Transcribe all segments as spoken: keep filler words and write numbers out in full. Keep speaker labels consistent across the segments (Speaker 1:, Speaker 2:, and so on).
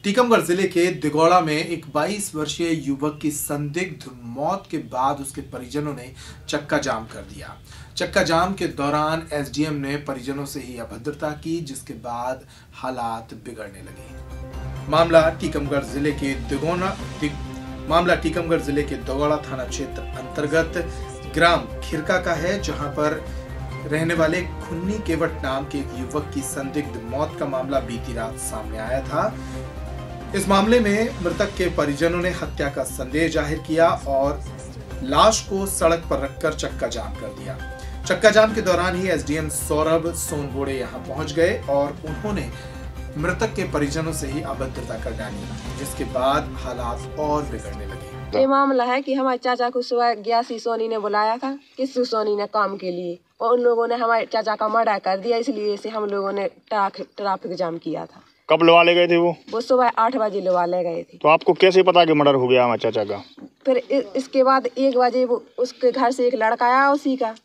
Speaker 1: टीकमगढ़ जिले के दिगौड़ा में एक बाईस वर्षीय युवक की संदिग्ध मौत के बाद उसके परिजनों ने चक्का जाम कर दिया। चक्का जाम के दौरान एसडीएम ने परिजनों से ही अभद्रता की, जिसके बाद हालात बिगड़ने लगे। मामला टीकमगढ़ जिले के दिगौना मामला टीकमगढ़ जिले के दिगौड़ा थाना क्षेत्र अंतर्गत ग्राम खिरका का है, जहां पर रहने वाले खुन्नी केवट नाम के एक युवक की संदिग्ध मौत का मामला बीती रात सामने आया था। इस मामले में मृतक के परिजनों ने हत्या का संदेह जाहिर किया और लाश को सड़क पर रखकर चक्का जाम कर दिया। चक्का जाम के दौरान ही एसडीएम सौरभ सोनबोड़े यहां पहुंच गए और उन्होंने मृतक के परिजनों से ही अभद्रता कर डाली, जिसके बाद हालात और बिगड़ने लगे।
Speaker 2: ये मामला है कि हमारे चाचा को सुबह ग्यासी सोनी ने बुलाया था किस सोनी ने काम के लिए, और उन लोगों ने हमारे चाचा का मर्डर कर दिया, इसलिए से हम लोगों ने ट्रैफिक जाम किया था।
Speaker 3: कब लवा ले गए थे वो?
Speaker 2: वो सुबह आठ बजे लवा ले गए थे।
Speaker 3: तो आपको कैसे पता कि मर्डर हो गया हमारे चाचा का?
Speaker 2: फिर इसके बाद एक बजे वो उसके घर से एक लड़का आया उसी का,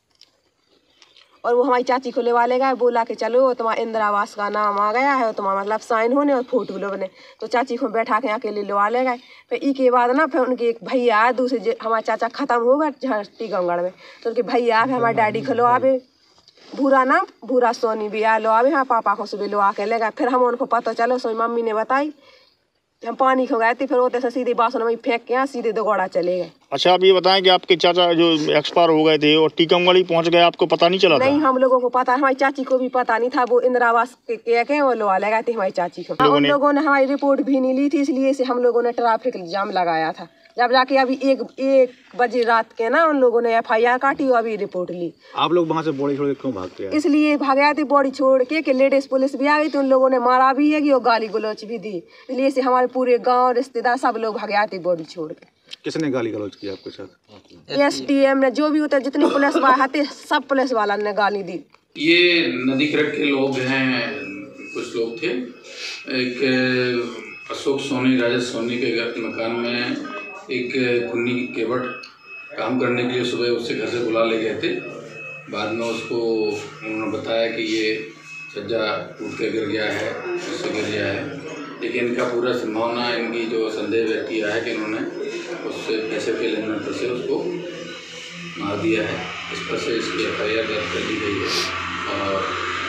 Speaker 2: और वो हमारी चाची को लेवा ले गए, बोला कि चलो तुम्हारा इंदिरा आवास का नाम आ गया है और तुम्हारा मतलब साइन होने और फोटो लो बने। तो चाची को बैठा के अकेले लेवा ले गए। फिर ई के बाद ना फिर उनके एक भैया आए, दूसरे हमारा चाचा खत्म हो गया टीकमगढ़ में, तो उनके भैया आए, हमारे डैडी को लो आवे भूरा ना भूरा सोनी भी आए लो आवे, हाँ पापा को सुबह लो आके ले गए। फिर हम उनको पता चलो सो मम्मी ने बताई, हम पानी खो गए थे, फिर होते से सीधे बासन में फेंक के यहाँ सीधे दिगौड़ा चले गए। अच्छा, आप ये बताएं कि आपके चाचा जो एक्सपायर हो गए थे और टीकमगढ़ ही पहुंच गए, आपको पता नहीं चला? नहीं, हम लोगों को पता, हमारी चाची को भी पता नहीं था। वो इंदिरा आवास के के वो लोआ लगा थे हमारी चाची को। उन लोगों ने हमारी रिपोर्ट भी नहीं ली थी, इसलिए से हम लोगों ने ट्रैफिक जाम लगाया था। जब जाके अभी एक एक बजे रात के ना उन लोगों ने एफ आई आर काटी और अभी रिपोर्ट ली। आप लोग वहाँ से बॉडी छोड़ के क्यों भागते हैं? इसलिए भागे थे बॉडी छोड़ के कि लेडीज पुलिस भी आ गई, तो उन लोगों ने मारा भी है और गाली गलौच भी दी, इसलिए से हमारे पूरे गांव रिश्तेदार सब लोग भागे थे बॉडी छोड़ के। किसने गाली गलौच की आपके साथ? एस डी एम ने, जो भी होता जितनी पुलिस वाले सब पुलिस वाला ने गाली दी।
Speaker 4: ये नदी किरक के लोग हैं, कुछ लोग थे। एक अशोक सोनी राजेश सोनी के घर मकान में एक खुन्नी केवट काम करने के लिए सुबह उससे घर से बुला ले गए थे। बाद में उसको उन्होंने बताया कि ये छज्जा टूट के गिर गया है, उससे गिर गया है, लेकिन इनका पूरा संभावना, इनकी जो संदेह व्यक्त किया है कि इन्होंने उससे पैसे के लेन देन से उसको मार दिया है। इस पर से इसकी एफ आई आर दर्ज कर दी गई है और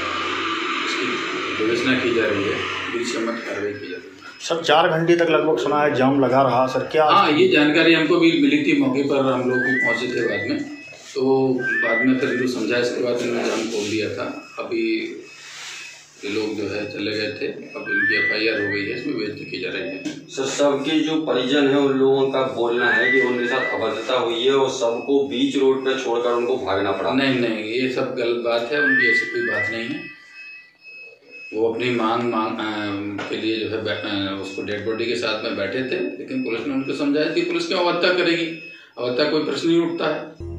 Speaker 4: इसकी विवेचना की जा रही है, बीचमत कार्रवाई की जा रही है।
Speaker 3: सर, चार घंटे तक लगभग सुना है जाम लगा रहा सर, क्या?
Speaker 4: हाँ, ये जानकारी हमको भी मिली थी, मौके पर हम लोग भी पहुँचे थे बाद में, तो बाद में फिर जो समझा इसके बाद इन्होंने जाम खोल दिया था। अभी ये लोग जो है चले गए थे, अब इनकी एफ आई आर हो गई है, इसमें बेइज्जती की जा रही है।
Speaker 5: सर, सबके जो परिजन हैं उन लोगों का बोलना है कि उनके साथ अभद्रता हुई है और सबको बीच रोड पर छोड़कर उनको भागना पड़ा।
Speaker 4: नहीं नहीं, ये सब गलत बात है, उनकी ऐसी कोई बात नहीं है। वो अपनी मांग मांग के लिए जो है उसको डेड बॉडी के साथ में बैठे थे, लेकिन पुलिस ने उनको समझाया कि पुलिस क्यों अवज्ञा करेगी, अवज्ञा कोई प्रश्न नहीं उठता है।